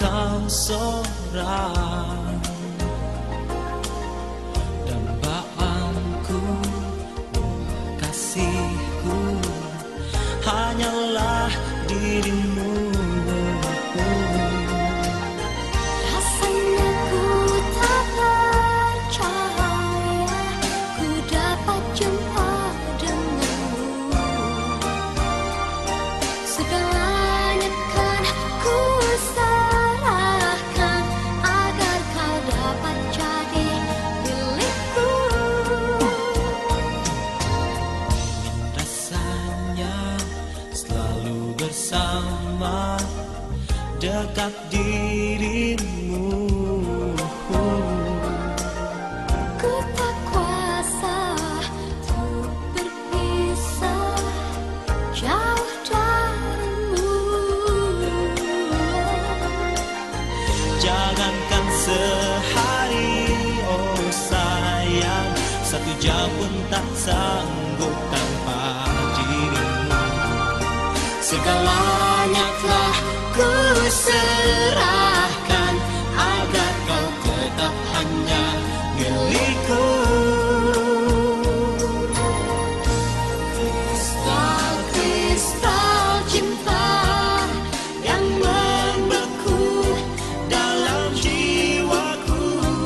kau seorang dambaanku, kasihku hanyalah dirimu. Rasanya ku tak percaya ku dapat jumpa denganmu. Segalanya kan ku serahkan agar kau dapat jadi milikku. Rasanya selalu bersama, dekat dirimu. Ku tak kuasa untuk berpisah jauh darimu. Jangankan sehari, oh sayang, 1 jam pun tak sanggup tanpa dirimu. Segalanya telah ku serahkan agar kau tetap hanya milikku. Kristal cinta yang membeku dalam jiwaku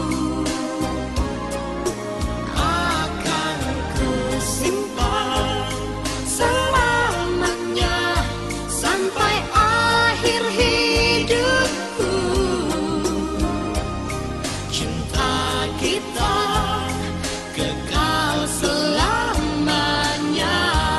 akan ku simpan selamanya sampai akhir hidupku. Cinta kita kekal selamanya.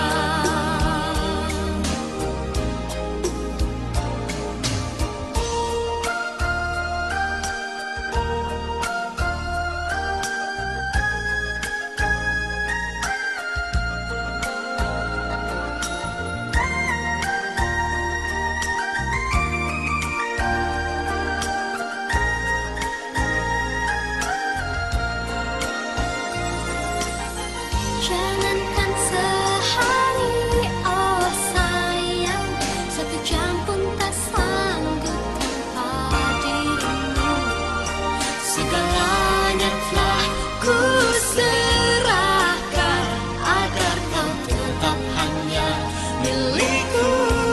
Jangankan sehari, oh sayang, 1 jam pun tak sanggup tanpa dirimu. Segalanya telah ku serahkan agar kau tetap hanya milikku.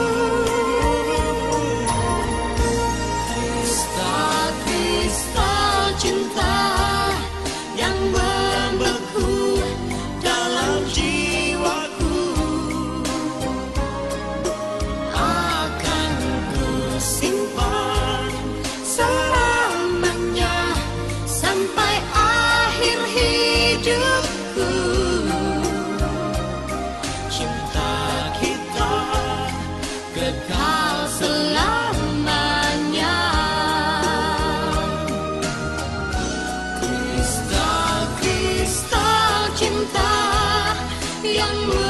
Kristal cinta yang membeku dalam jiwaku akan ku simpan selamanya sampai akhir hidupku. Cinta kita kekal selamanya. Kristal cinta yang